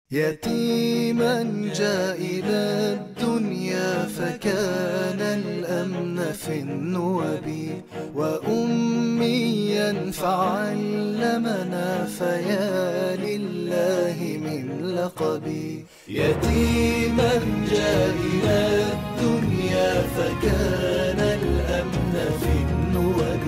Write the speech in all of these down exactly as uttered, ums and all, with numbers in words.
يتيما جاء إلى الدنيا فكان الأمن في النوب، وأميا فعلمنا فيا لله من لقبي. يتيما جاء إلى الدنيا فكان الأمن في النوب،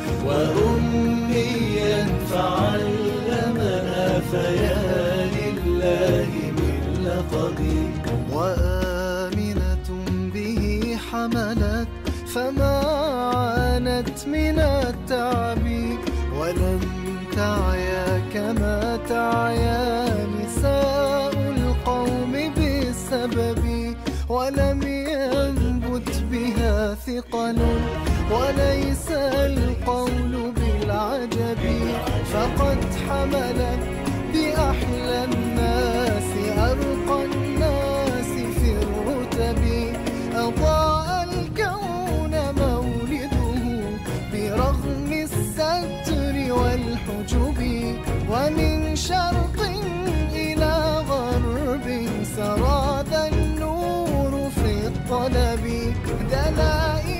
وأميا فعلمنا فيا لله من لقبي. وآمنة به حملت فما عانت من التعب، ولم تعيا كما تعيا نساء القوم بالسبب، ولم ينبت بها ثقل وليس القول بالعجب، فقد حملت بأحلى الناس أرقى الناس في الرتب. أضاء الكون مولده برغم الستر والحجب، ومن شرق إلى غرب سرى ذا النور في الطلب. دلائل